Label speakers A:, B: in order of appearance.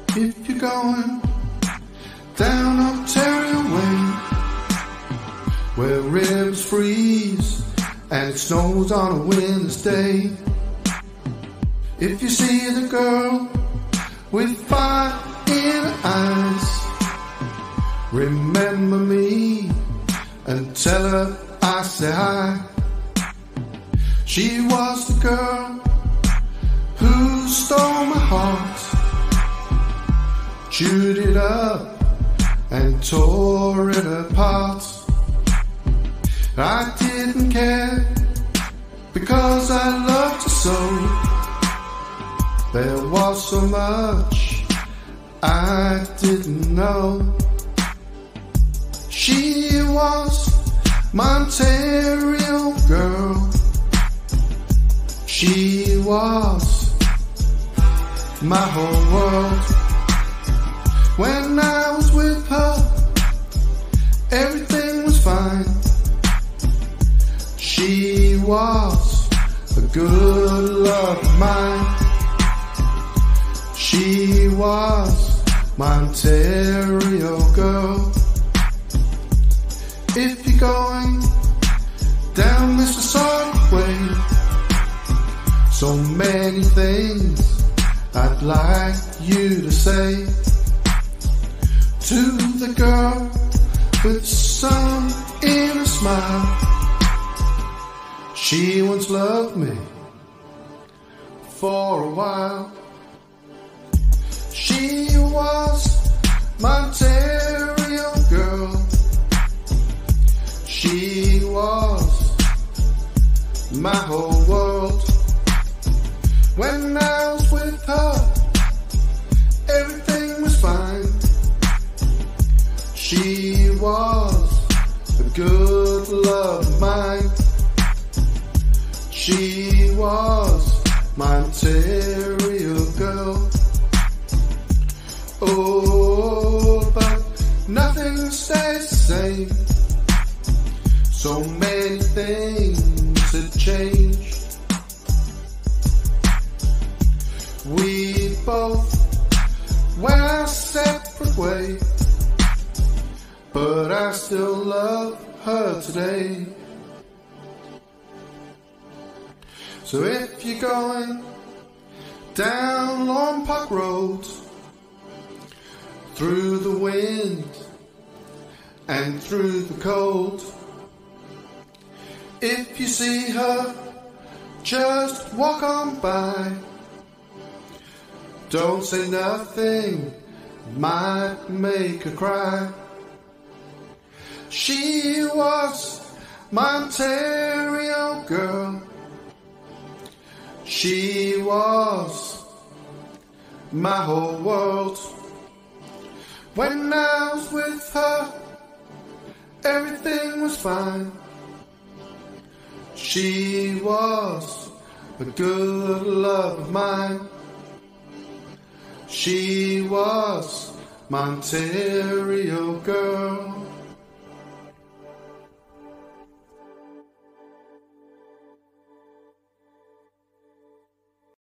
A: If you're going down Ontario Way, where rivers freeze and it snows on a winter's day, if you see the girl with fire in her eyes, remember me and tell her I say hi. She was the girl who stole my heart, chewed it up and tore it apart. I didn't care because I loved her so. There was so much I didn't know. She was my Ontario girl. She was my whole world. When I was with her, everything was fine. She was a good love of mine. She was my Ontario girl. If you're going down Mississauga Way, so many things I'd like you to say to the girl with sun in a smile. She once loved me for a while. She was my Ontario girl. She was my whole world. When I was with her, everything was fine. She was a good love of mine. She was my Ontario girl. Oh, but nothing stays the same. So many things had changed. We both went our separate ways, but I still love her today. So if you're going down Long Park Road, through the wind and through the cold, if you see her, just walk on by. Don't say nothing, might make her cry. She was my Ontario girl. She was my whole world. When I was with her, everything was fine. She was a good love of mine. She was my Ontario girl.